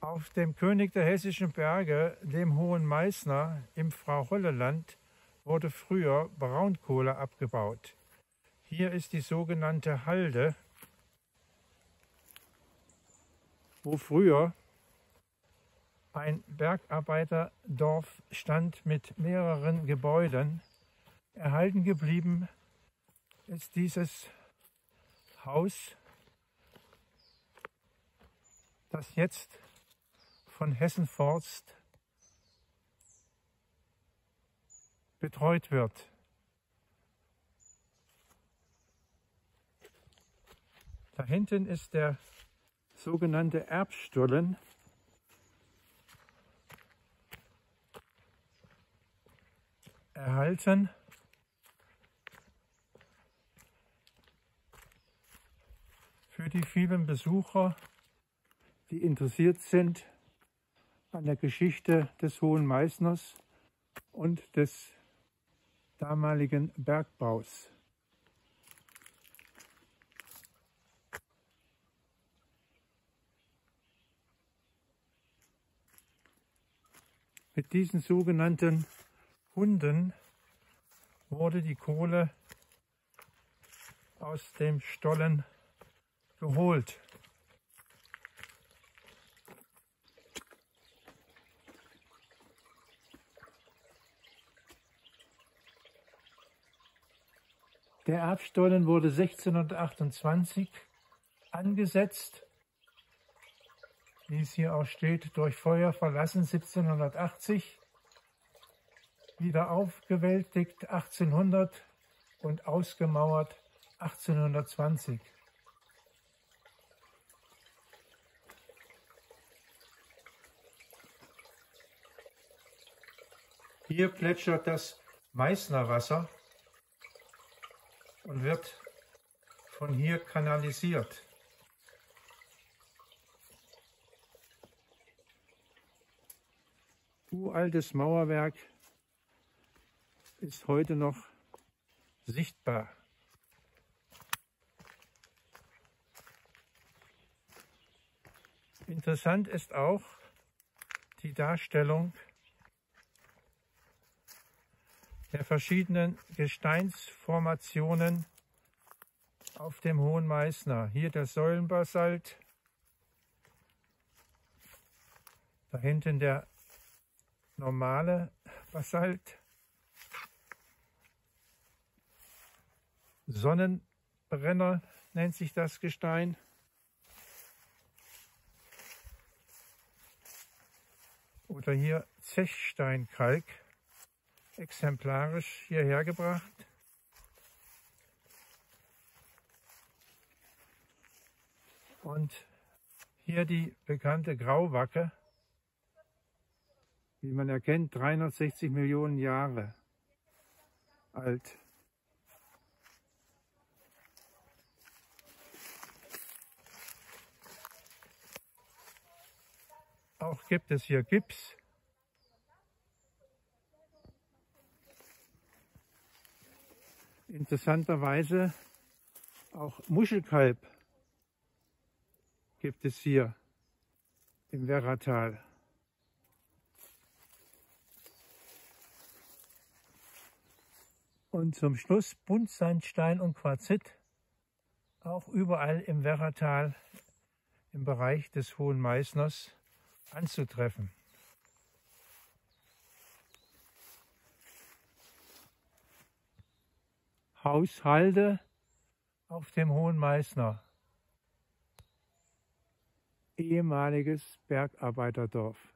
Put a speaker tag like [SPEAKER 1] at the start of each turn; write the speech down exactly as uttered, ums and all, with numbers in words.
[SPEAKER 1] Auf dem König der Hessischen Berge, dem Hohen Meißner im Frau-Holle-Land, wurde früher Braunkohle abgebaut. Hier ist die sogenannte Halde, wo früher ein Bergarbeiterdorf stand mit mehreren Gebäuden. Erhalten geblieben ist dieses Haus, das jetzt von Hessen Forst betreut wird. Da hinten ist der sogenannte Erbstollen. Erhalten. Für die vielen Besucher, die interessiert sind an der Geschichte des Hohen Meißners und des damaligen Bergbaus. Mit diesen sogenannten Hunden wurde die Kohle aus dem Stollen geholt. Der Erbstollen wurde sechzehnhundertachtundzwanzig angesetzt, wie es hier auch steht, durch Feuer verlassen siebzehnhundertachtzig, wieder aufgewältigt achtzehnhundert und ausgemauert achtzehnhundertzwanzig. Hier plätschert das Meißnerwasser und wird von hier kanalisiert. Uraltes Mauerwerk ist heute noch sichtbar. Interessant ist auch die Darstellung der verschiedenen Gesteinsformationen auf dem Hohen Meißner. Hier der Säulenbasalt, da hinten der normale Basalt, Sonnenbrenner nennt sich das Gestein. Oder hier Zechsteinkalk, exemplarisch hierher gebracht. Und hier die bekannte Grauwacke, wie man erkennt, dreihundertsechzig Millionen Jahre alt. Auch gibt es hier Gips. Interessanterweise auch Muschelkalk gibt es hier im Werratal. Und zum Schluss Buntsandstein und Quarzit, auch überall im Werratal im Bereich des Hohen Meißners anzutreffen. Haus Halde auf dem Hohen Meißner, ehemaliges Bergarbeiterdorf.